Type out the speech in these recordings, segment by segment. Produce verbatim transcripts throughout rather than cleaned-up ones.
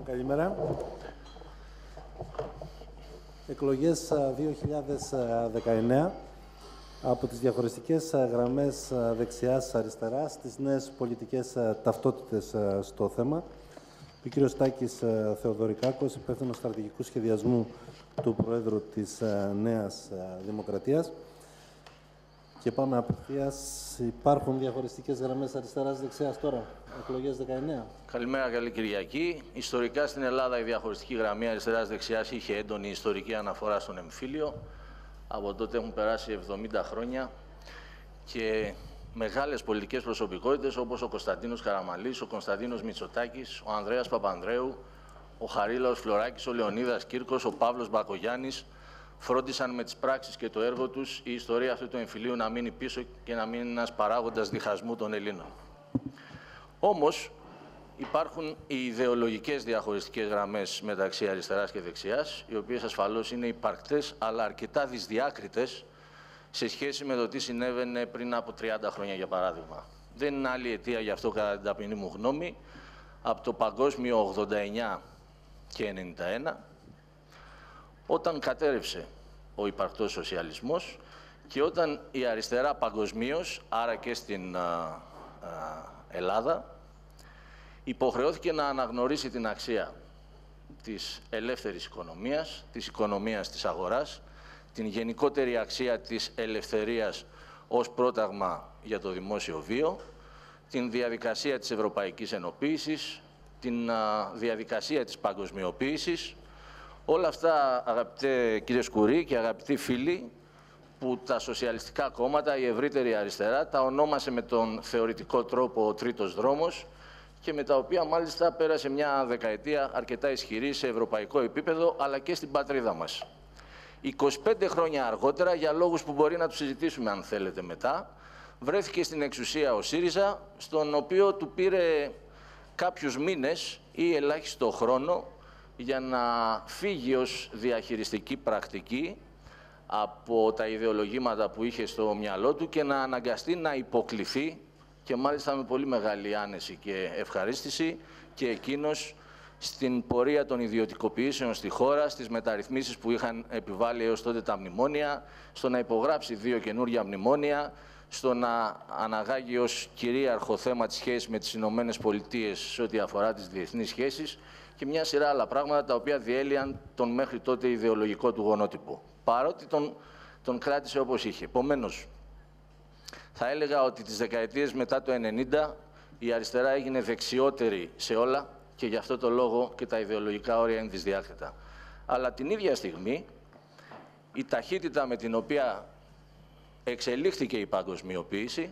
Καλημέρα. Εκλογές δύο χιλιάδες δεκαεννέα. Από τις διαχωριστικές γραμμές δεξιάς-αριστεράς, τις νέες πολιτικές ταυτότητες στο θέμα. Ο κύριος Τάκης Θεοδωρικάκος, υπεύθυνος στρατηγικού σχεδιασμού του Προέδρου της Νέας Δημοκρατίας. Και πάμε απευθείας. Υπάρχουν διαχωριστικές γραμμές αριστεράς-δεξιάς τώρα, εκλογές δεκαεννέα. Καλημέρα, καλή Κυριακή. Ιστορικά στην Ελλάδα η διαχωριστική γραμμή αριστεράς-δεξιάς είχε έντονη ιστορική αναφορά στον εμφύλιο. Από τότε έχουν περάσει εβδομήντα χρόνια και μεγάλες πολιτικές προσωπικότητες όπως ο Κωνσταντίνος Καραμανλής, ο Κωνσταντίνος Μητσοτάκης, ο Ανδρέας Παπανδρέου, ο Χαρίλαος Φλωράκης, ο Λεωνίδας Κύρκος, ο Παύλος Μπακογιάννης φρόντισαν με τις πράξεις και το έργο τους η ιστορία αυτού του εμφυλίου να μείνει πίσω και να μείνει ένας παράγοντας διχασμού των Ελλήνων. Όμως, υπάρχουν οι ιδεολογικές διαχωριστικές γραμμές μεταξύ αριστεράς και δεξιάς, οι οποίες ασφαλώς είναι υπαρκτές, αλλά αρκετά δυσδιάκριτες σε σχέση με το τι συνέβαινε πριν από τριάντα χρόνια, για παράδειγμα. Δεν είναι άλλη αιτία γι' αυτό, κατά την ταπεινή μου γνώμη, από το παγκόσμιο ογδόντα εννιά και ενενήντα ένα, όταν κατέρευσε ο υπαρκτός σοσιαλισμός και όταν η αριστερά παγκοσμίως, άρα και στην α, α, Ελλάδα, υποχρεώθηκε να αναγνωρίσει την αξία της ελεύθερης οικονομίας, της οικονομίας της αγοράς, την γενικότερη αξία της ελευθερίας ως πρόταγμα για το δημόσιο βίο, την διαδικασία της ευρωπαϊκής ενοποίησης, την α, διαδικασία της παγκοσμιοποίησης. Όλα αυτά, αγαπητέ κύριε Σκουρί και αγαπητοί φίλοι, που τα σοσιαλιστικά κόμματα, η ευρύτερη αριστερά, τα ονόμασε με τον θεωρητικό τρόπο ο τρίτος δρόμος και με τα οποία μάλιστα πέρασε μια δεκαετία αρκετά ισχυρή σε ευρωπαϊκό επίπεδο, αλλά και στην πατρίδα μας. είκοσι πέντε χρόνια αργότερα, για λόγους που μπορεί να τους συζητήσουμε αν θέλετε μετά, βρέθηκε στην εξουσία ο ΣΥΡΙΖΑ, στον οποίο του πήρε κάποιους μήνες ή ελάχιστο χρόνο για να φύγει ως διαχειριστική πρακτική από τα ιδεολογήματα που είχε στο μυαλό του και να αναγκαστεί να υποκληθεί, και μάλιστα με πολύ μεγάλη άνεση και ευχαρίστηση, και εκείνος στην πορεία των ιδιωτικοποιήσεων στη χώρα, στις μεταρρυθμίσεις που είχαν επιβάλει έως τότε τα μνημόνια, στο να υπογράψει δύο καινούργια μνημόνια, στο να αναγάγει ως κυρίαρχο θέμα τη σχέση με τις Ηνωμένες Πολιτείες σε ό,τι αφορά τις διεθνείς σχέσεις και μια σειρά άλλα πράγματα τα οποία διέλυαν τον μέχρι τότε ιδεολογικό του γονότυπο, παρότι τον, τον κράτησε όπως είχε. Επομένως, θα έλεγα ότι τις δεκαετίες μετά το ενενήντα η αριστερά έγινε δεξιότερη σε όλα και γι' αυτό το λόγο και τα ιδεολογικά όρια είναι δυσδιάκριτα. Αλλά την ίδια στιγμή η ταχύτητα με την οποία εξελίχθηκε η παγκοσμιοποίηση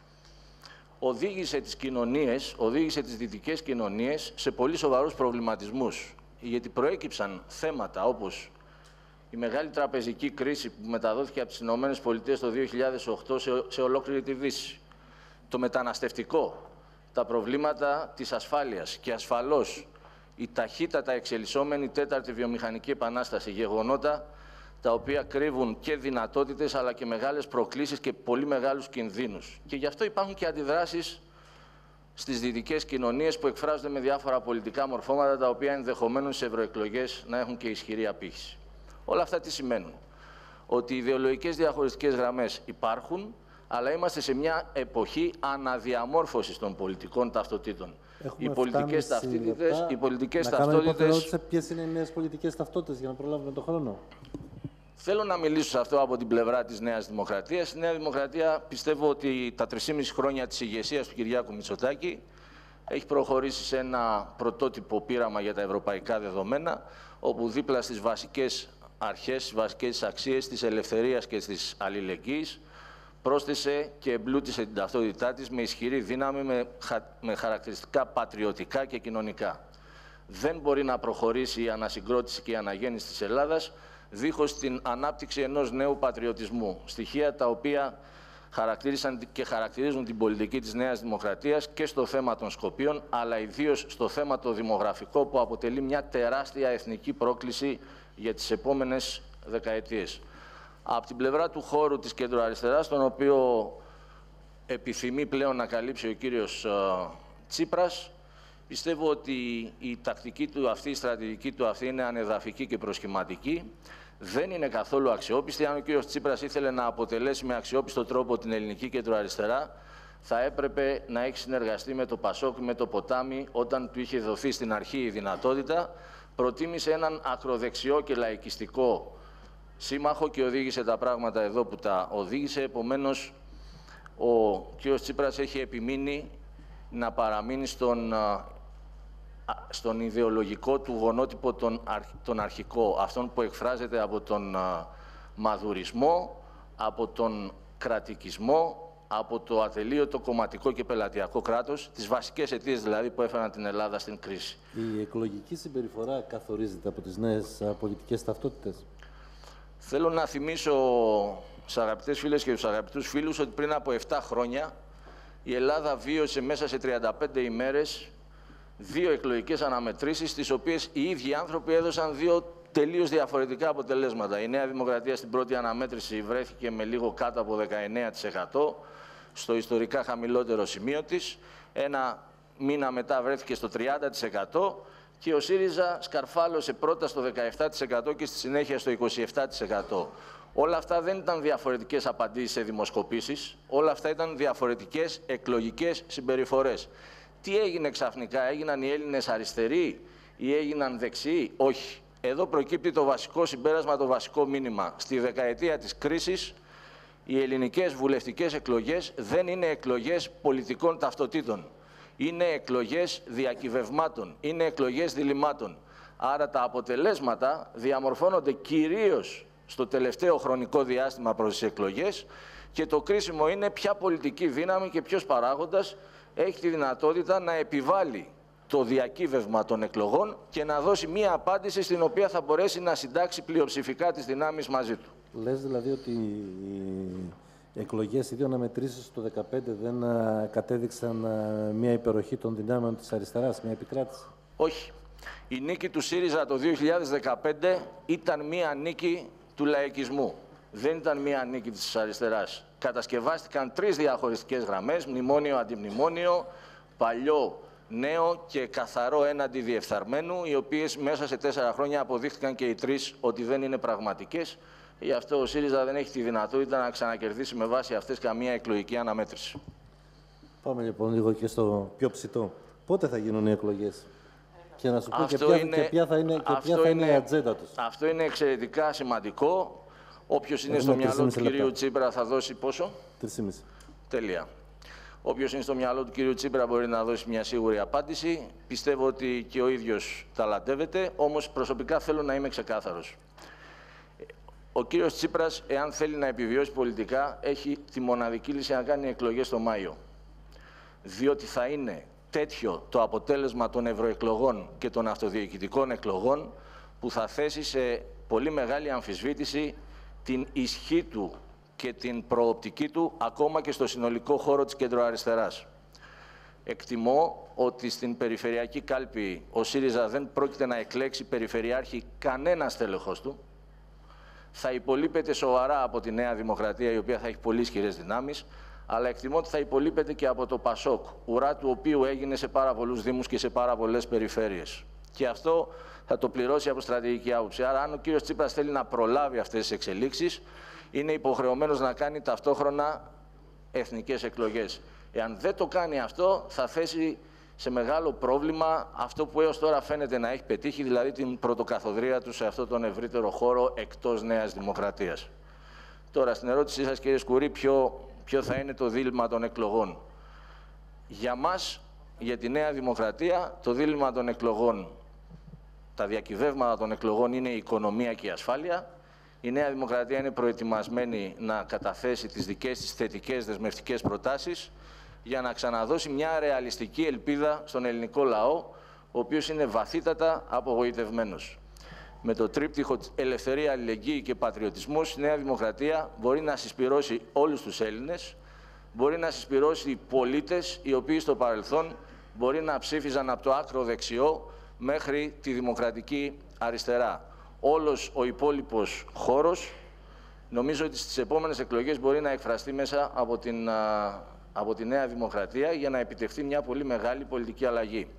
οδήγησε τις κοινωνίες, οδήγησε τις δυτικές κοινωνίες σε πολύ σοβαρούς προβληματισμούς, γιατί προέκυψαν θέματα όπως η μεγάλη τραπεζική κρίση που μεταδόθηκε από τις Ηνωμένες Πολιτείες το δύο χιλιάδες οκτώ σε, σε ολόκληρη τη Δύση, το μεταναστευτικό, τα προβλήματα της ασφάλειας και ασφαλώς η ταχύτατα εξελισσόμενη τέταρτη βιομηχανική επανάσταση, γεγονότα τα οποία κρύβουν και δυνατότητες αλλά και μεγάλες προκλήσεις και πολύ μεγάλους κινδύνους. Και γι' αυτό υπάρχουν και αντιδράσεις στις δυτικές κοινωνίες που εκφράζονται με διάφορα πολιτικά μορφώματα τα οποία ενδεχομένως σε ευρωεκλογές να έχουν και ισχυρή απήχηση. Όλα αυτά τι σημαίνουν? Ότι οι ιδεολογικές διαχωριστικές γραμμές υπάρχουν, αλλά είμαστε σε μια εποχή αναδιαμόρφωσης των πολιτικών ταυτοτήτων. Έχουμε οι πολιτικές ταυτότητες, οι πολιτικές να ταυτότητες... κάνω ποιες είναι οι νέες πολιτικές ταυτότητες για να προλάβουμε τον χρόνο. Θέλω να μιλήσω σε αυτό από την πλευρά της Νέας Δημοκρατίας. Η Νέα Δημοκρατία πιστεύω ότι τα τρεισήμισι χρόνια της ηγεσίας του Κυριάκου Μητσοτάκη έχει προχωρήσει σε ένα πρωτότυπο πείραμα για τα ευρωπαϊκά δεδομένα, όπου δίπλα στις βασικές αρχές, στις βασικές αξίες της ελευθερίας και της αλληλεγγύης, πρόσθεσε και εμπλούτησε την ταυτότητά της με ισχυρή δύναμη, με, με χαρακτηριστικά πατριωτικά και κοινωνικά. Δεν μπορεί να προχωρήσει η ανασυγκρότηση και η αναγέννηση της Ελλάδας δίχως την ανάπτυξη ενός νέου πατριωτισμού. Στοιχεία τα οποία χαρακτήρισαν και χαρακτηρίζουν την πολιτική της Νέας Δημοκρατίας και στο θέμα των Σκοπίων, αλλά ιδίως στο θέμα το δημογραφικό, που αποτελεί μια τεράστια εθνική πρόκληση για τις επόμενες δεκαετίες. Από την πλευρά του χώρου της κεντροαριστεράς, τον οποίο επιθυμεί πλέον να καλύψει ο κύριος Τσίπρας, Πιστεύω ότι η τακτική του αυτή, η στρατηγική του αυτή είναι ανεδαφική και προσχηματική. Δεν είναι καθόλου αξιόπιστη. Αν ο κ. Τσίπρας ήθελε να αποτελέσει με αξιόπιστο τρόπο την ελληνική κεντροαριστερά, θα έπρεπε να έχει συνεργαστεί με το Πασόκ, με το Ποτάμι, όταν του είχε δοθεί στην αρχή η δυνατότητα. Προτίμησε έναν ακροδεξιό και λαϊκιστικό σύμμαχο και οδήγησε τα πράγματα εδώ που τα οδήγησε. Επομένως, ο κ. Τσίπρας έχει επιμείνει να παραμείνει στον, στον ιδεολογικό του γονότυπο τον, τον αρχικό, αυτόν που εκφράζεται από τον μαδουρισμό, από τον κρατικισμό, από το ατελείωτο κομματικό και πελατειακό κράτος, τις βασικές αιτίες δηλαδή που έφεραν την Ελλάδα στην κρίση. Η εκλογική συμπεριφορά καθορίζεται από τις νέες πολιτικές ταυτότητες. Θέλω να θυμίσω στους αγαπητές φίλες και στους αγαπητούς φίλους ότι πριν από επτά χρόνια η Ελλάδα βίωσε μέσα σε τριάντα πέντε ημέρες δύο εκλογικές αναμετρήσεις, στις οποίες οι ίδιοι άνθρωποι έδωσαν δύο τελείως διαφορετικά αποτελέσματα. Η Νέα Δημοκρατία στην πρώτη αναμέτρηση βρέθηκε με λίγο κάτω από δεκαεννέα τοις εκατό, στο ιστορικά χαμηλότερο σημείο της. Ένα μήνα μετά βρέθηκε στο τριάντα τοις εκατό και ο ΣΥΡΙΖΑ σκαρφάλωσε πρώτα στο δεκαεπτά τοις εκατό και στη συνέχεια στο είκοσι επτά τοις εκατό. Όλα αυτά δεν ήταν διαφορετικές απαντήσεις σε δημοσκοπήσεις, όλα αυτά ήταν διαφορετικές εκλογικές συμπεριφορές. Τι έγινε ξαφνικά, έγιναν οι Έλληνες αριστεροί ή έγιναν δεξιοί? Όχι. Εδώ προκύπτει το βασικό συμπέρασμα, το βασικό μήνυμα. Στη δεκαετία της κρίσης, οι ελληνικές βουλευτικές εκλογές δεν είναι εκλογές πολιτικών ταυτοτήτων. Είναι εκλογές διακυβευμάτων, είναι εκλογές διλημμάτων. Άρα τα αποτελέσματα διαμορφώνονται κυρίως στο τελευταίο χρονικό διάστημα προς τις εκλογές και το κρίσιμο είναι ποια πολιτική δύναμη και ποιος παράγοντας έχει τη δυνατότητα να επιβάλλει το διακύβευμα των εκλογών και να δώσει μία απάντηση στην οποία θα μπορέσει να συντάξει πλειοψηφικά τις δυνάμεις μαζί του. Λες δηλαδή ότι οι εκλογές, οι δύο αναμετρήσεις του δύο χιλιάδες δεκαπέντε δεν κατέδειξαν μία υπεροχή των δυνάμεων της αριστεράς, μία επικράτηση? Όχι. Η νίκη του ΣΥΡΙΖΑ το δύο χιλιάδες δεκαπέντε ήταν μία νίκη του λαϊκισμού. Δεν ήταν μία νίκη της αριστεράς. Κατασκευάστηκαν τρεις διαχωριστικές γραμμές, μνημόνιο, αντιμνημόνιο, παλιό, νέο και καθαρό έναντι διεφθαρμένου, οι οποίες μέσα σε τέσσερα χρόνια αποδείχθηκαν και οι τρεις ότι δεν είναι πραγματικές. Γι' αυτό ο ΣΥΡΙΖΑ δεν έχει τη δυνατότητα να ξανακερδίσει με βάση αυτές καμία εκλογική αναμέτρηση. Πάμε λοιπόν λίγο και στο πιο ψητό. Πότε θα γίνουν οι εκλογές? Και να σου πω και ποια, είναι, και ποια θα είναι, και ποια θα είναι, είναι η ατζέντα τους. Αυτό είναι εξαιρετικά σημαντικό. Όποιος είναι στο μυαλό του κυρίου Τσίπρα θα δώσει πόσο? τρεις και μισή. Τέλεια. Όποιος είναι στο μυαλό του κυρίου Τσίπρα μπορεί να δώσει μια σίγουρη απάντηση. Πιστεύω ότι και ο ίδιος ταλαντεύεται, όμως προσωπικά θέλω να είμαι ξεκάθαρος. Ο κύριος Τσίπρας, εάν θέλει να επιβιώσει πολιτικά, έχει τη μοναδική λύση να κάνει εκλογές το Μάιο. Διότι θα είναι τέτοιο το αποτέλεσμα των ευρωεκλογών και των αυτοδιοικητικών εκλογών που θα θέσει σε πολύ μεγάλη αμφισβήτηση την ισχύ του και την προοπτική του ακόμα και στο συνολικό χώρο της κεντροαριστεράς. Εκτιμώ ότι στην περιφερειακή κάλπη ο ΣΥΡΙΖΑ δεν πρόκειται να εκλέξει περιφερειάρχη κανένας τέλεχος του. Θα υπολείπεται σοβαρά από τη Νέα Δημοκρατία, η οποία θα έχει πολύ ισχυρές δυνάμεις, αλλά εκτιμώ ότι θα υπολείπεται και από το Πασόκ, ουρά του οποίου έγινε σε πάρα πολλούς δήμους και σε πάρα πολλές περιφέρειες. Και αυτό θα το πληρώσει από στρατηγική άποψη. Άρα, αν ο κύριος Τσίπρας θέλει να προλάβει αυτές τις εξελίξεις, είναι υποχρεωμένος να κάνει ταυτόχρονα εθνικές εκλογές. Εάν δεν το κάνει αυτό, θα θέσει σε μεγάλο πρόβλημα αυτό που έως τώρα φαίνεται να έχει πετύχει, δηλαδή την πρωτοκαθοδρία του σε αυτόν τον ευρύτερο χώρο εκτός Νέας Δημοκρατίας. Τώρα, στην ερώτησή σας, κύριε Σκουρί, ποιο, ποιο θα είναι το δίλημμα των εκλογών. Για μας, για τη Νέα Δημοκρατία, το δίλημμα των εκλογών, τα διακυβεύματα των εκλογών είναι η οικονομία και η ασφάλεια. Η Νέα Δημοκρατία είναι προετοιμασμένη να καταθέσει τις δικές της θετικές δεσμευτικές προτάσεις για να ξαναδώσει μια ρεαλιστική ελπίδα στον ελληνικό λαό, ο οποίος είναι βαθύτατα απογοητευμένος. Με το τρίπτυχο ελευθερία, αλληλεγγύη και πατριωτισμός, η Νέα Δημοκρατία μπορεί να συσπυρώσει όλους τους Έλληνες, μπορεί να συσπυρώσει πολίτες οι οποίοι στο παρελθόν μπορεί να ψήφιζαν από το άκρο δεξιό μέχρι τη δημοκρατική αριστερά. Όλος ο υπόλοιπος χώρος, νομίζω ότι στις επόμενες εκλογές μπορεί να εκφραστεί μέσα από την, από τη Νέα Δημοκρατία για να επιτευχθεί μια πολύ μεγάλη πολιτική αλλαγή.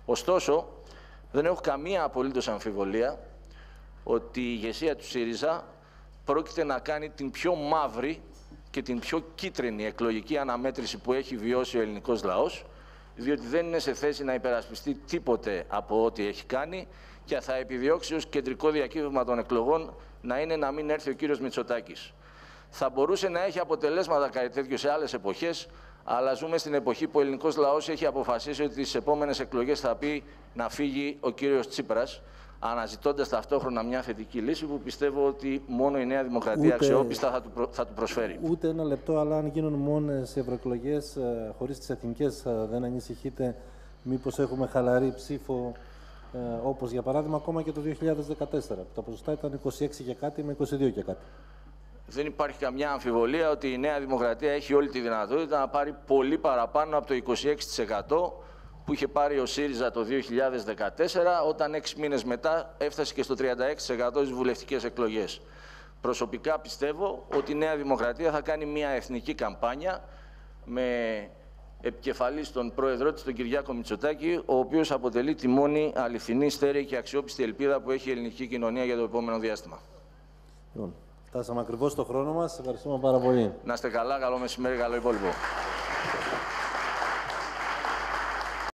Ωστόσο, δεν έχω καμία απολύτως αμφιβολία ότι η ηγεσία του ΣΥΡΙΖΑ πρόκειται να κάνει την πιο μαύρη και την πιο κίτρινη εκλογική αναμέτρηση που έχει βιώσει ο ελληνικός λαός, διότι δεν είναι σε θέση να υπερασπιστεί τίποτε από ό,τι έχει κάνει και θα επιδιώξει ως κεντρικό διακύβευμα των εκλογών να είναι να μην έρθει ο κύριος Μητσοτάκης. Θα μπορούσε να έχει αποτελέσματα κάτι τέτοιο σε άλλες εποχές, αλλά ζούμε στην εποχή που ο ελληνικός λαός έχει αποφασίσει ότι τις επόμενες εκλογές θα πει να φύγει ο κύριος Τσίπρας, αναζητώντας ταυτόχρονα μια θετική λύση που πιστεύω ότι μόνο η Νέα Δημοκρατία ούτε, αξιόπιστα θα του, προ, θα του προσφέρει. Ούτε ένα λεπτό, αλλά αν γίνουν μόνες ευρωεκλογές χωρίς τις εθνικές, δεν ανησυχείτε μήπως έχουμε χαλαρή ψήφο, ε, όπως για παράδειγμα ακόμα και το δύο χιλιάδες δεκατέσσερα, που τα ποσοστά ήταν είκοσι έξι και κάτι με είκοσι δύο και κάτι. Δεν υπάρχει καμιά αμφιβολία ότι η Νέα Δημοκρατία έχει όλη τη δυνατότητα να πάρει πολύ παραπάνω από το είκοσι έξι τοις εκατό που είχε πάρει ο ΣΥΡΙΖΑ το δύο χιλιάδες δεκατέσσερα, όταν έξι μήνες μετά έφτασε και στο τριάντα έξι τοις εκατό στις βουλευτικές εκλογές. Προσωπικά πιστεύω ότι η Νέα Δημοκρατία θα κάνει μια εθνική καμπάνια με επικεφαλής τον πρόεδρό της, τον Κυριάκο Μητσοτάκη, ο οποίος αποτελεί τη μόνη αληθινή, στέρεη και αξιόπιστη ελπίδα που έχει η ελληνική κοινωνία για το επόμενο διάστημα. Φτάσαμε ακριβώς στο χρόνο μας. Ευχαριστούμε πάρα πολύ. Να είστε καλά, καλό μεσημέρι, καλό υπόλοιπο.